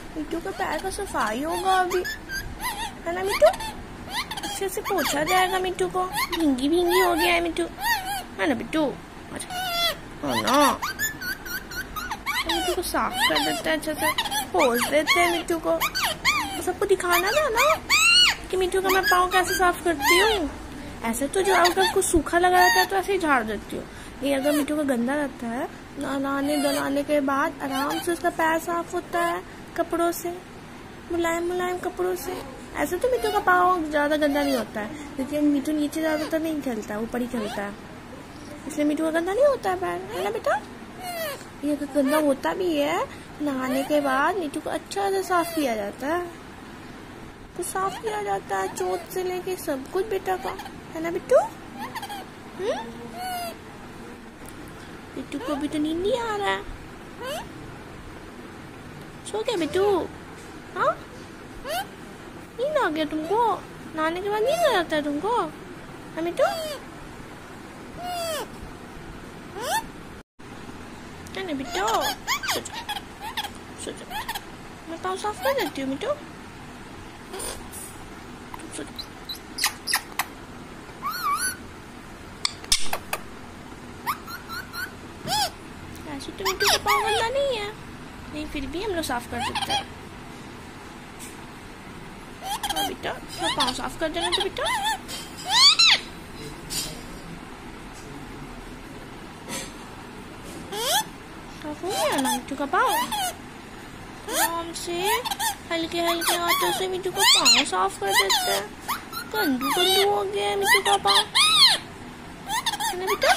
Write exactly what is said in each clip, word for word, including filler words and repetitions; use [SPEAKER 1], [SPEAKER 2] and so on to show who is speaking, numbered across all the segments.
[SPEAKER 1] मिट्टू का पैर का सफाई होगा अभी, है ना मिट्टू? अच्छे से पोछा जाएगा मिट्टू को, भींगी भींगी हो गया है मिट्टू, है ना मिट्टू? अच्छा हो ना, मिट्टू को साफ कर देते हैं, अच्छे से पोछ देते हैं मिट्टू को। सबको दिखाना था ना कि मिट्टू का मैं पाँव कैसे साफ करती हूँ। ऐसे तो जो अगर कुछ सूखा लगा रहता है तो ऐसे ही झाड़ देती हूँ, ये अगर मिट्टू का गंदा रहता है, नहाने धुलाने के बाद आराम से उसका पैर साफ होता है कपड़ों से, मुलायम मुलायम कपड़ों से। ऐसे तो मिट्टू का पाँव ज्यादा गंदा नहीं होता है, लेकिन मिट्टू नीचे ज्यादातर नहीं खेलता है, ऊपर ही खेलता है, इसलिए मिट्टू का गंदा नहीं होता है पैर, है ना बेटा? ये गंदा होता भी है, नहाने के बाद मिट्टू को अच्छा से साफ किया जाता है, तो साफ किया जाता है चोट से लेके सब कुछ बेटा का, है ना बिट्टू? बिट्टू को भी तो नींद नहीं आ रहा है, सो क्या बिट्टू? हाँ, नींद आ गया तुमको? नहाने के बाद नींद आ जाता है तुमको, है बिट्टू? है ना बिट्टू? सो जा, सो जा, मैं पाँव साफ कर देती हूँ बिट्टू, सो जा। ऐसे तो मिट्टू का पाँव गंदा नहीं है, नहीं फिर भी हम लोग साफ कर सकते हैं। हाँ बेटा, मैं पाँव साफ कर देना तो बेटा। साफ हो गया ना मिट्टू का पाँव? आराम से हल्के हल्के हाथों से मिट्टू का पाँव साफ कर देते हैं। गंदू गंदू हो गया है मिट्टू का पाँव, है ना बेटा?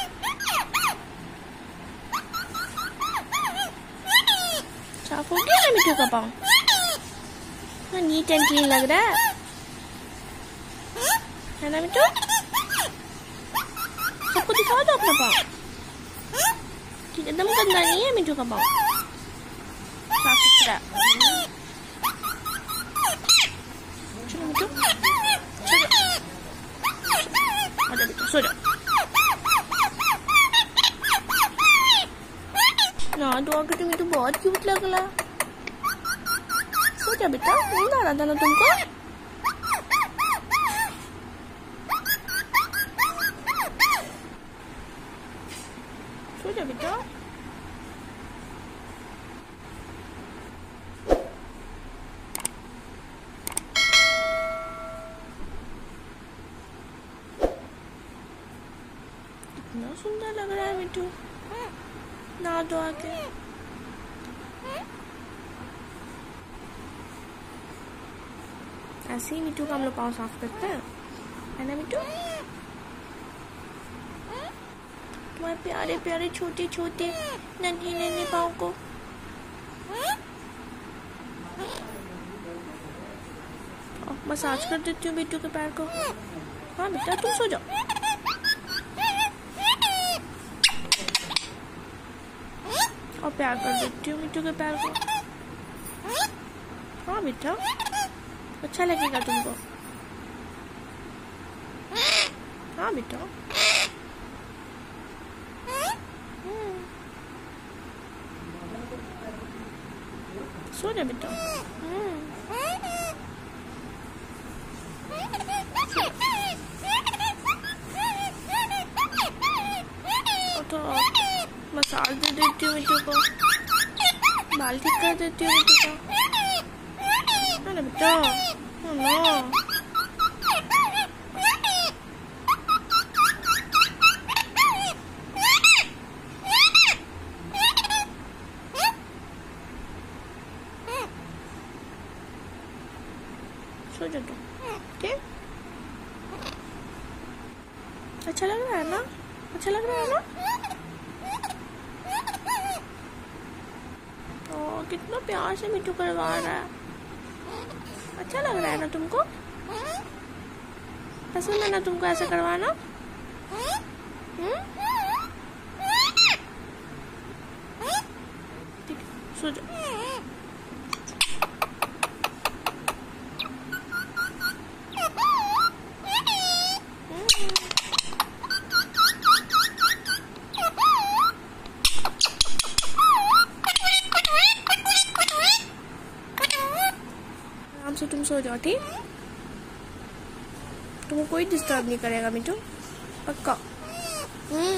[SPEAKER 1] साफ हो गया ना मिट्टू का पाँव? हाँ, नीट एंड क्लीन लग रहा है, है ना मिट्टू? सबको दिखा दो अपना पाँव, ठीक एकदम गंदा नहीं है मिट्टू का पाँव, साफ सुथरा। चलो मिट्टू, सो जाओ, आजा बेटा सो जाओ। ना तो आगे तो मिट्टू बहुत क्यूट लग रहा, सो जा बेटा, नींद आ रहा था ना तुमको? सो जा बेटा। कितना सुंदर लग रहा है मिट्टू, ना दो आके। ऐसे ही मिट्टू का हम लोग पाँव साफ करते हैं, है ना मिट्टू? तुम्हारे प्यारे प्यारे छोटे छोटे नन्हे नन्हे पाँव को मसाज कर देती हूँ मिट्टू के पैर को। हाँ बेटा तुम सो जाओ। और प्यार कर देती हूँ मिट्टू के पैर को। हाँ बेटा, अच्छा लगेगा तुमको। हाँ बेटा, सो जा बेटा। तो मसाज दे देती हूँ मिट्टू को, बाल ठीक कर देती हूँ मिट्टू का, है ना बेटा? हाँ सो जा तू, ठीक? अच्छा लग रहा है ना? अच्छा लग रहा है ना? ओ, कितना प्यार से मिट्टू करवा रहा है। अच्छा लग रहा है ना तुमको? पसंद है ना तुमको ऐसे करवाना? हम्म? ठीक है, सो जाओ। आराम से तुम सो जाओ, ठीक? तुमको कोई डिस्टर्ब नहीं करेगा मिठू, पक्का। हम्म